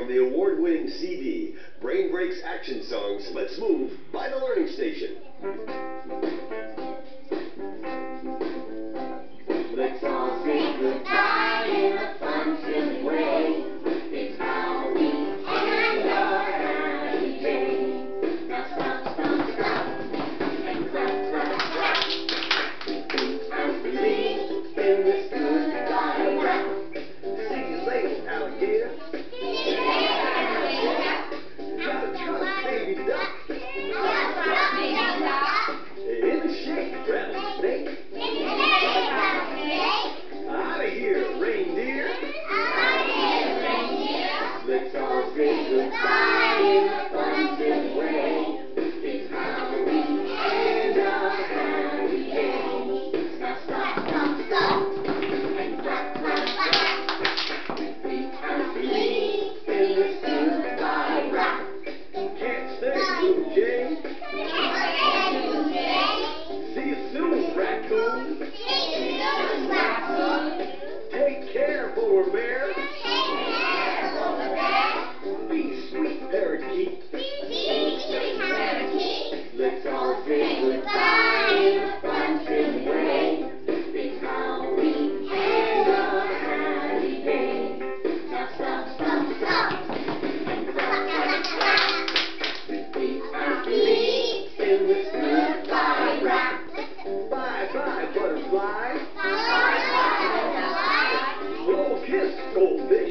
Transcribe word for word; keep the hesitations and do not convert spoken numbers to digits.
from the award-winning C D, Brain Breaks Action Songs, Let's Move by The Learning Station. Let's all say goodbye in a fun-filled way. It's how we end our happy day. Now stop, stop, stop, and clap, clap, clap. I believe in this goodbye rap. See you later, alligator. See you later, alligator. Got a truck, baby duck. Got a truck, baby duck. In the shade, rattlesnake. In the shade, rattlesnake. Out of here, reindeer. Out of here, reindeer. Let's all say goodbye in a fun-filled way. It's how we end our happy day. Now stop, stop, stop, and clap, clap, clap. I believe in this goodbye rap. Can't stay, Blue Jay. See you soon, raccoon. Take care, polar bear. Be sweet, parakeet. Let's all say goodbye in a fun-filled way. It's how we end our happy day. Now stop, stop, stop, and clap, clap, clap. I believe in this goodbye rap. Bye-bye, butterfly. Bye, bye, bye, bye. Blow a kiss, gold digger.